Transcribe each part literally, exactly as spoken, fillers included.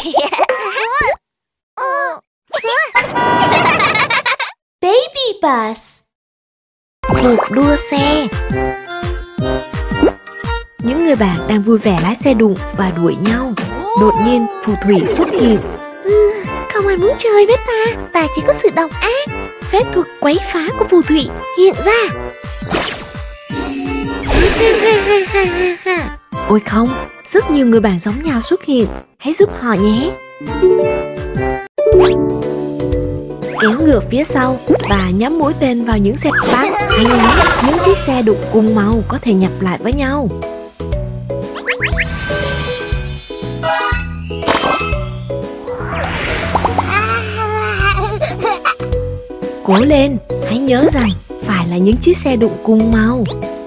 Baby bus. Cuộc đua xe. Những người bạn đang vui vẻ lái xe đụng và đuổi nhau. Đột nhiên phù thủy xuất hiện. Ừ, không ai muốn chơi với ta. Ta chỉ có sự độc ác. Phép thuật quấy phá của phù thủy hiện ra. Ôi không, rất nhiều người bạn giống nhau xuất hiện. Hãy giúp họ nhé. Kéo ngược phía sau và nhắm mũi tên vào những xe băng. Hay nhé, những chiếc xe đụng cùng màu có thể nhập lại với nhau. Cố lên, hãy nhớ rằng phải là những chiếc xe đụng cùng màu.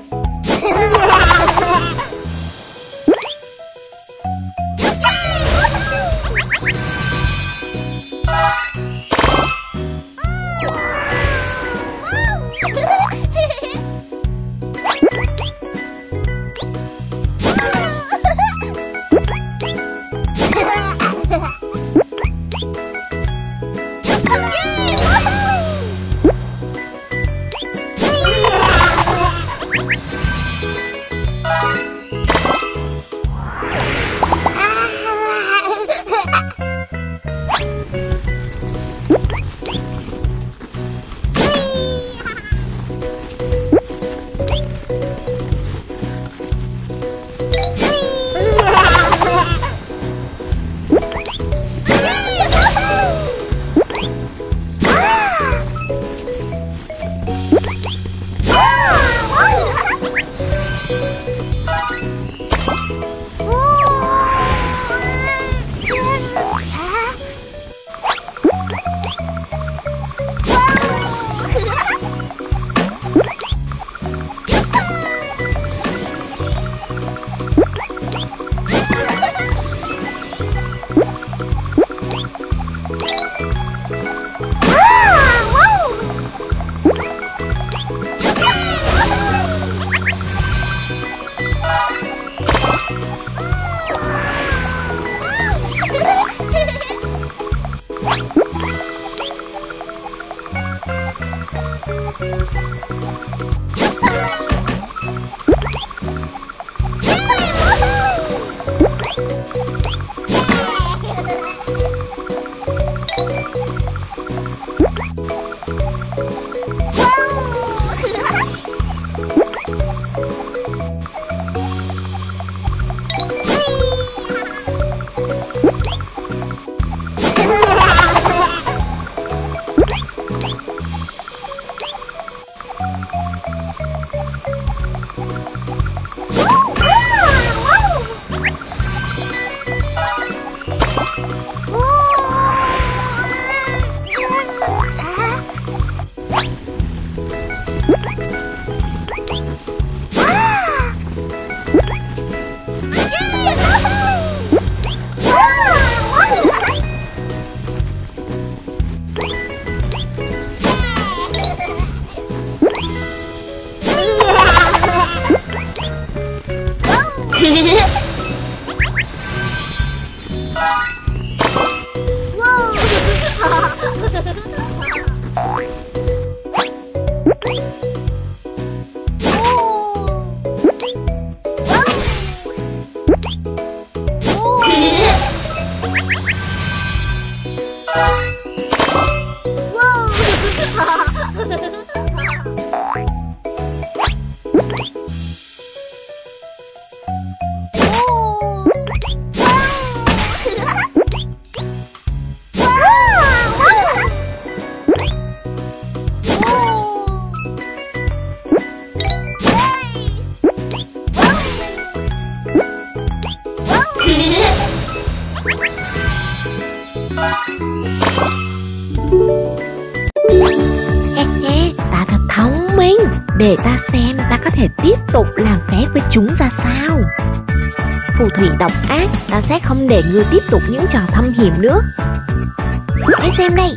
Để ta xem ta có thể tiếp tục làm phép với chúng ra sao. Phù thủy độc ác, ta sẽ không để ngươi tiếp tục những trò thâm hiểm nữa. Hãy xem đây.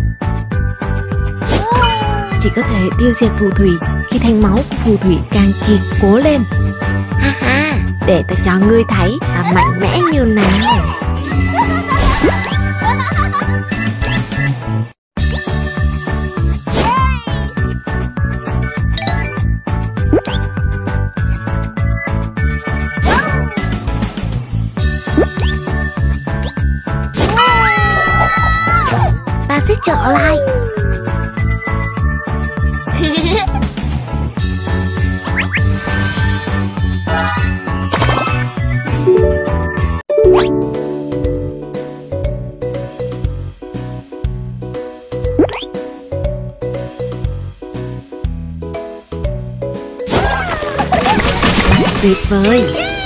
Chỉ có thể tiêu diệt phù thủy khi thanh máu của phù thủy càng kiệt. Cố lên. Ha ha, để ta cho ngươi thấy ta mạnh mẽ như nào. trở lại. Tuyệt vời.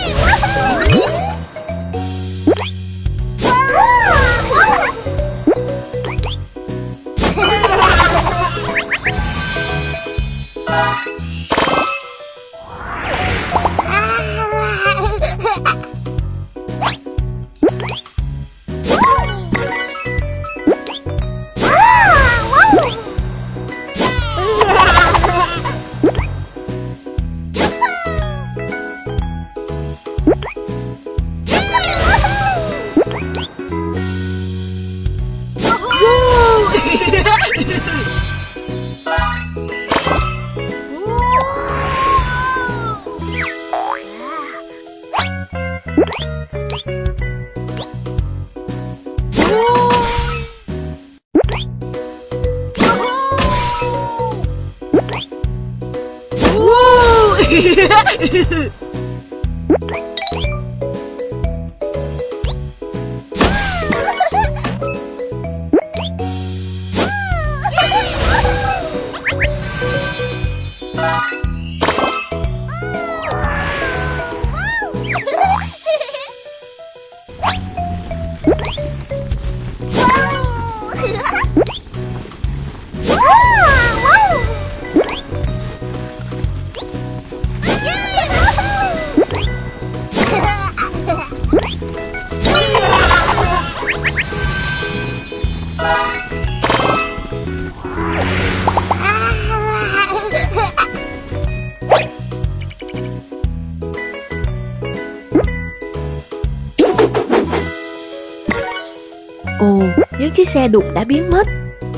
Ồ, những chiếc xe đụng đã biến mất.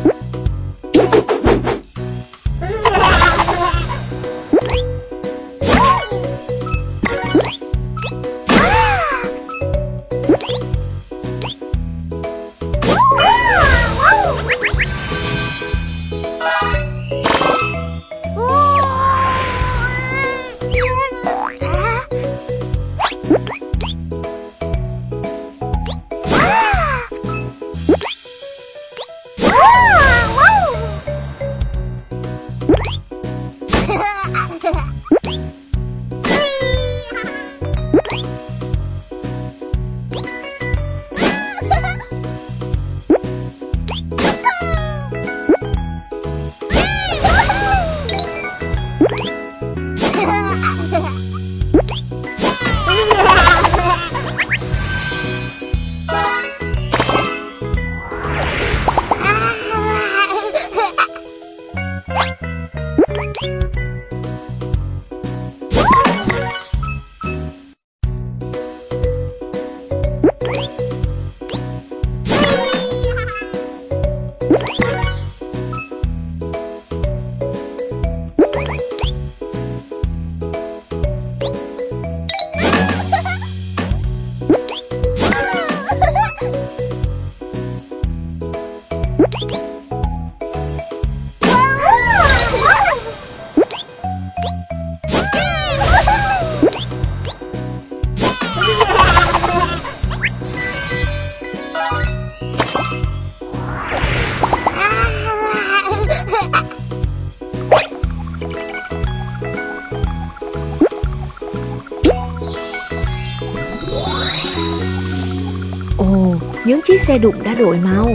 Ồ, những chiếc xe đụng đã đổi màu.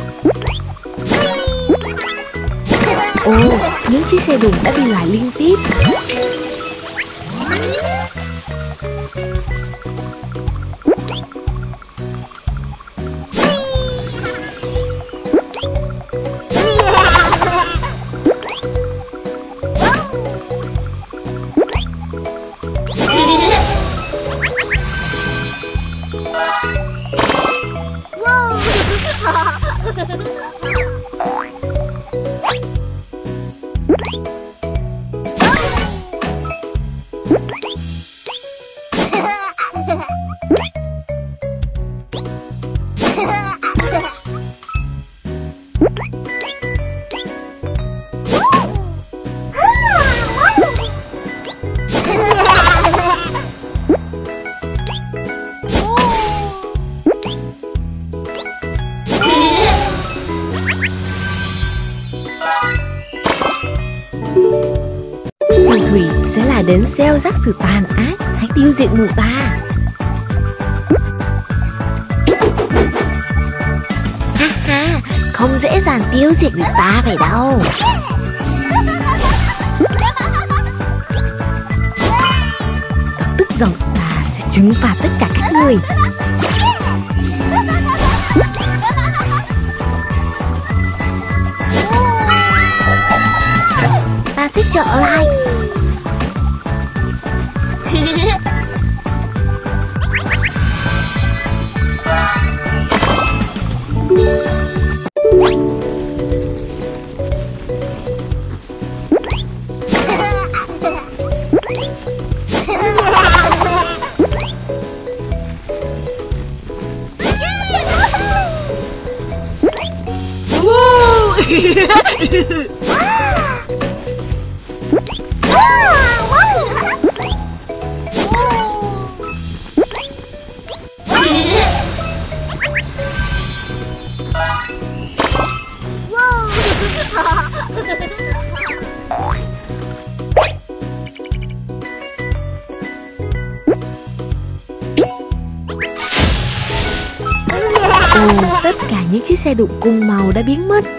Ồ, những chiếc xe đụng đã đi lại liên tiếp. sẽ là đến gieo rắc sự tàn ác hay tiêu diệt mụ ta. Ha ha, không dễ dàng tiêu diệt được ta vậy đâu. Thật tức giận, ta sẽ trừng phạt tất cả các người. Ta sẽ trở lại. Ồ, tất cả những chiếc xe đụng cùng màu đã biến mất.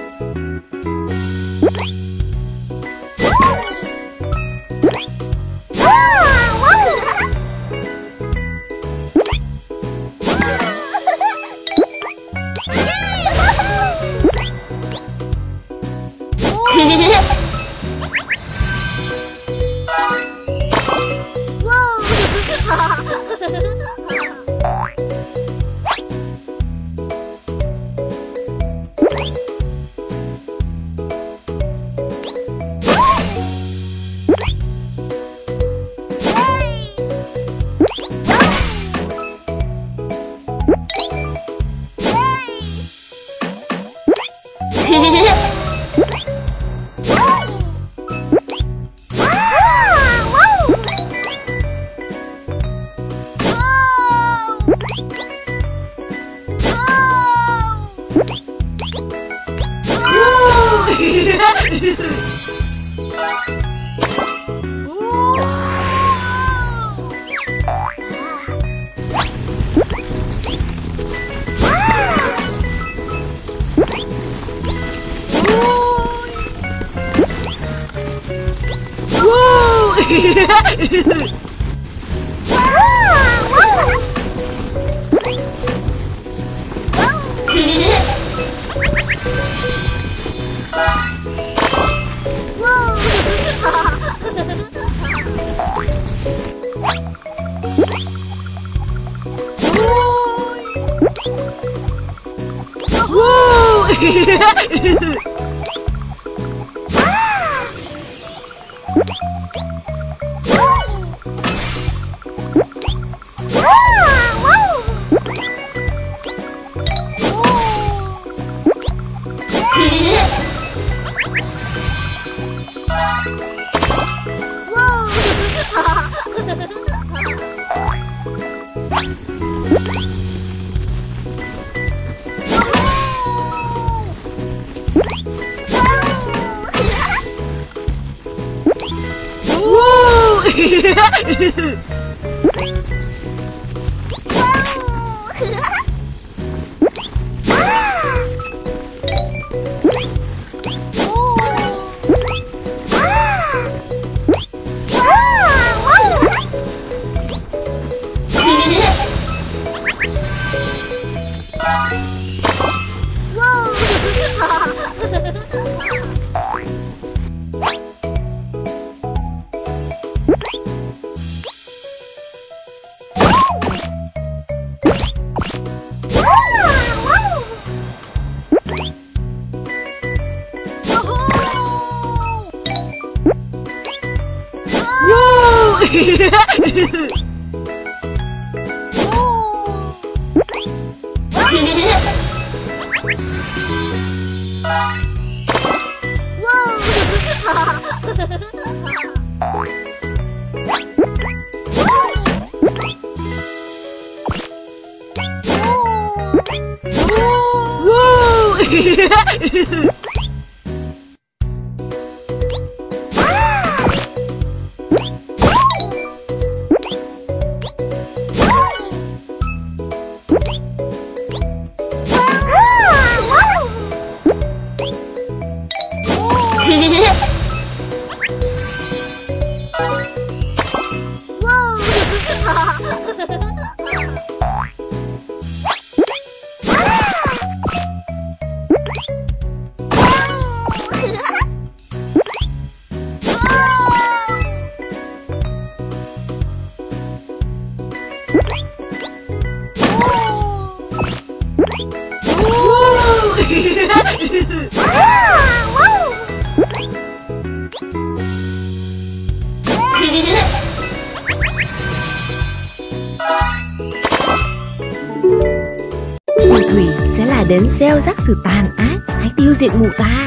Phù thủy sẽ là đến gieo rắc sự tàn ác hay tiêu diệt mụ ta.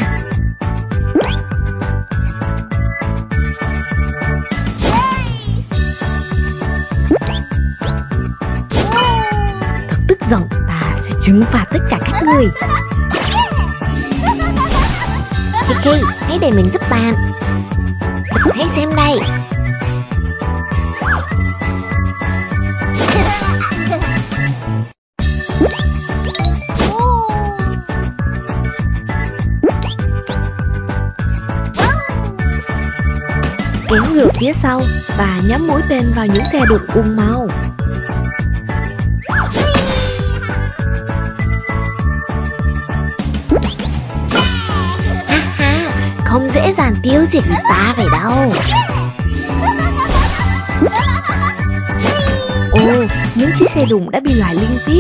Thật tức giận, ta sẽ trừng phạt tất cả các người. Kiki, hãy để mình giúp bạn. Hãy xem đây. Kéo ngược phía sau và nhắm mũi tên vào những xe đụng cùng màu. Ha ha, không dễ dàng tiêu diệt được ta vậy đâu. Ồ, những chiếc xe đụng đã bị loại liên tiếp.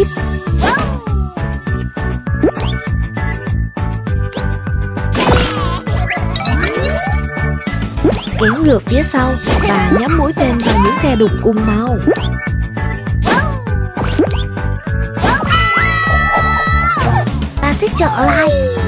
Kéo ngược phía sau và nhắm mũi tên vào những xe đụng cùng màu. Ta sẽ trở lại.